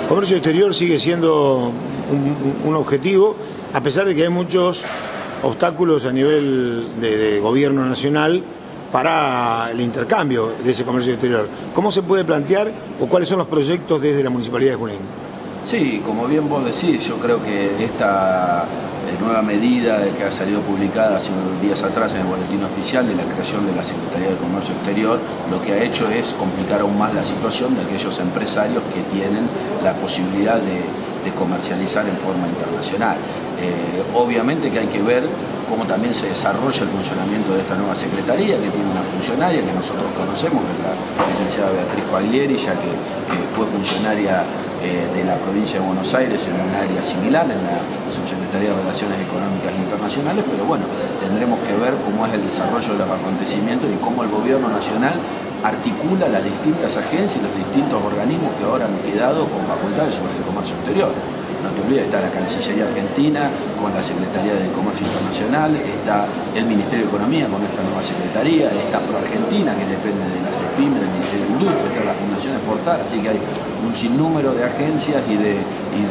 Comercio exterior sigue siendo un objetivo, a pesar de que hay muchos obstáculos a nivel de gobierno nacional para el intercambio de ese comercio exterior. ¿Cómo se puede plantear o cuáles son los proyectos desde la Municipalidad de Junín? Sí, como bien vos decís, yo creo que esta nueva medida que ha salido publicada hace unos días atrás en el boletín oficial de la creación de la Secretaría de Comercio Exterior, lo que ha hecho es complicar aún más la situación de aquellos empresarios que tienen la posibilidad de comercializar en forma internacional. Obviamente que hay que ver cómo también se desarrolla el funcionamiento de esta nueva Secretaría, que tiene una funcionaria que nosotros conocemos, que es la licenciada Beatriz Paglieri, ya que fue funcionaria de la provincia de Buenos Aires en un área similar, en la Subsecretaría de Relaciones Económicas Internacionales, pero bueno, tendremos que ver cómo es el desarrollo de los acontecimientos y cómo el gobierno nacional articula las distintas agencias y los distintos organismos que ahora han quedado con facultades sobre el comercio exterior. No te olvides, está la Cancillería Argentina con la Secretaría de Comercio Internacional, está el Ministerio de Economía con esta nueva Secretaría, está ProArgentina, que depende de la CEPIME, del Ministerio de Industria, está la Fundación Exportar, así que hay un sinnúmero de agencias y de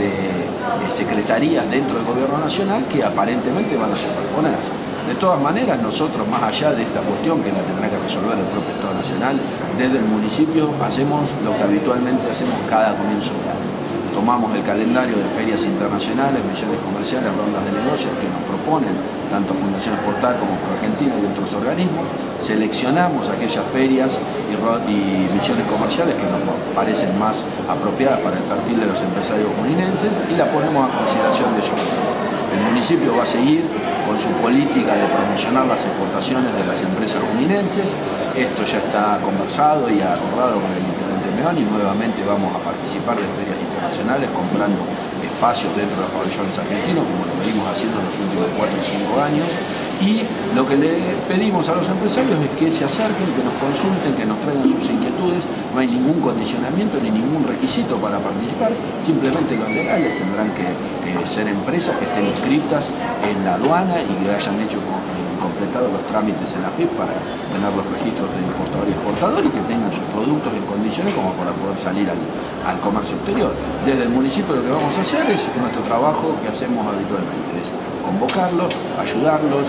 secretarías dentro del Gobierno Nacional que aparentemente van a superponerse. De todas maneras, nosotros, más allá de esta cuestión que la tendrá que resolver el propio Estado Nacional, desde el municipio hacemos lo que habitualmente hacemos cada comienzo de año. Tomamos el calendario de ferias internacionales, misiones comerciales, rondas de negocios que nos proponen tanto Fundación Exportar como ProArgentina y otros organismos, seleccionamos aquellas ferias y misiones comerciales que nos parecen más apropiadas para el perfil de los empresarios juninenses y la ponemos a consideración de ellos. El municipio va a seguir con su política de promocionar las exportaciones de las empresas juninenses. Esto ya está conversado y acordado con el intendente Meón y nuevamente vamos a participar de ferias internacionales comprando espacios dentro de los pabellones argentinos, como lo venimos haciendo en los últimos 4 o 5 años. Y lo que le pedimos a los empresarios es que se acerquen, que nos consulten, que nos traigan sus inquietudes. No hay ningún condicionamiento ni ningún requisito para participar, simplemente los legales tendrán que ser empresas que estén inscritas en la aduana y que hayan hecho completado los trámites en la FIP para tener los registros de importador y exportador y que tengan sus productos en condiciones como para poder salir al comercio exterior. Desde el municipio lo que vamos a hacer es nuestro trabajo que hacemos habitualmente, es convocarlos, ayudarlos,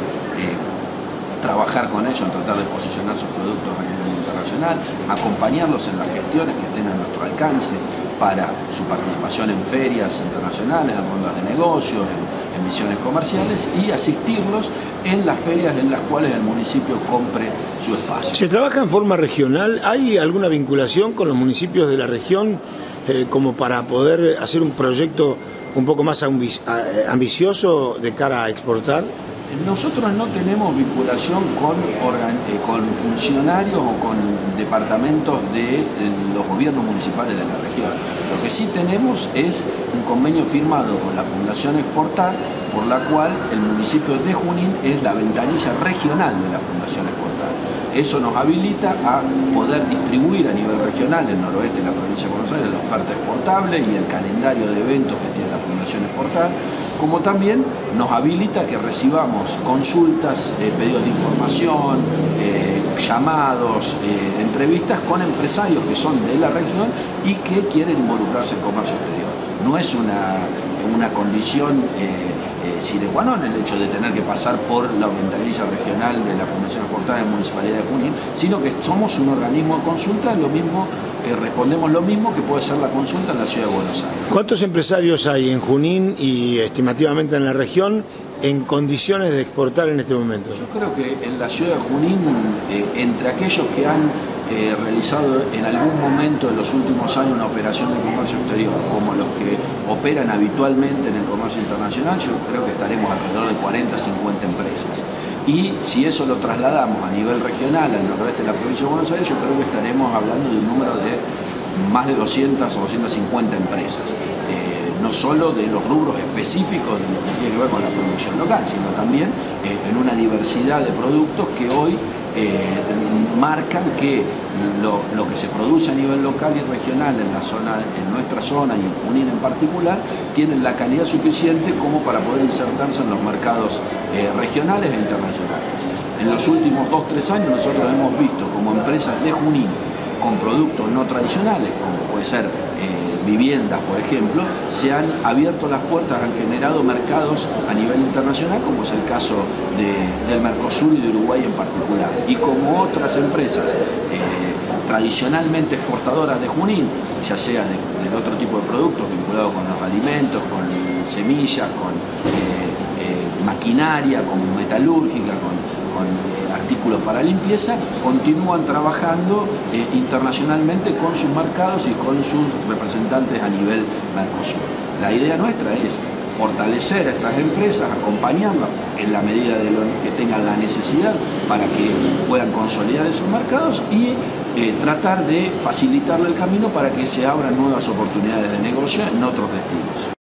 trabajar con ellos en tratar de posicionar sus productos a nivel internacional, acompañarlos en las gestiones que estén a nuestro alcance para su participación en ferias internacionales, en rondas de negocios, en misiones comerciales y asistirlos en las ferias en las cuales el municipio compre su espacio. ¿Se trabaja en forma regional? ¿Hay alguna vinculación con los municipios de la región como para poder hacer un proyecto un poco más ambicioso de cara a exportar? Nosotros no tenemos vinculación con funcionarios o con departamentos de los gobiernos municipales de la región. Lo que sí tenemos es un convenio firmado con la Fundación Exportar, por la cual el municipio de Junín es la ventanilla regional de la Fundación Exportar. Eso nos habilita a poder distribuir a nivel regional, en el noroeste de la provincia de Buenos Aires, la oferta exportable y el calendario de eventos que tiene la Fundación Exportar, como también nos habilita que recibamos consultas, pedidos de información, llamados, entrevistas con empresarios que son de la región y que quieren involucrarse en comercio exterior. No es una condición sine qua non el hecho de tener que pasar por la ventanilla regional de la Fundación Exportar en la Municipalidad de Junín, sino que somos un organismo de consulta, lo mismo, respondemos lo mismo que puede ser la consulta en la Ciudad de Buenos Aires. ¿Cuántos empresarios hay en Junín y estimativamente en la región en condiciones de exportar en este momento? Yo creo que en la Ciudad de Junín, entre aquellos que han realizado en algún momento de los últimos años una operación de comercio exterior, como los que operan habitualmente en el comercio internacional, yo creo que estaremos alrededor de 40 50 empresas. Y si eso lo trasladamos a nivel regional, al noroeste de la provincia de Buenos Aires, yo creo que estaremos hablando de un número de más de 200 o 250 empresas. No solo de los rubros específicos de lo que tiene que ver con la producción local, sino también en una diversidad de productos que hoy marcan que lo que se produce a nivel local y regional en nuestra zona y en Junín en particular, tienen la calidad suficiente como para poder insertarse en los mercados regionales e internacionales. En los últimos 2 o 3 años nosotros hemos visto como empresas de Junín con productos no tradicionales, como puede ser viviendas, por ejemplo, se han abierto las puertas, han generado mercados a nivel internacional, como es el caso del Mercosur y de Uruguay en particular. Y como otras empresas tradicionalmente exportadoras de Junín, ya sea de otro tipo de productos vinculados con los alimentos, con semillas, con maquinaria, con metalúrgica, con artículos para limpieza, continúan trabajando internacionalmente con sus mercados y con sus representantes a nivel Mercosur. La idea nuestra es fortalecer a estas empresas, acompañarlas en la medida de lo que tengan la necesidad para que puedan consolidar esos mercados y tratar de facilitarle el camino para que se abran nuevas oportunidades de negocio en otros destinos.